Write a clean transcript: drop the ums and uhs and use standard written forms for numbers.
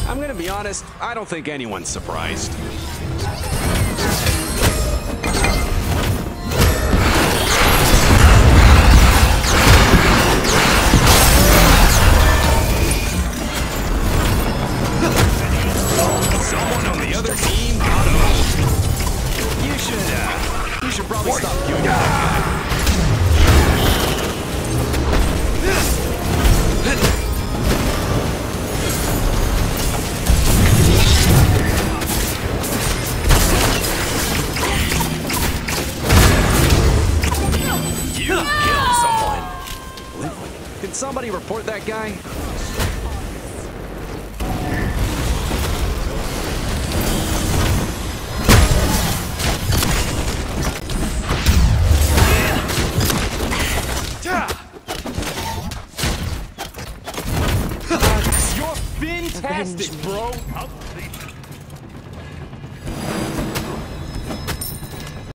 I'm gonna be honest, I don't think anyone's surprised. Someone on the other team got owned. You should probably stop doing that. Can somebody report that guy? You're fantastic, bro!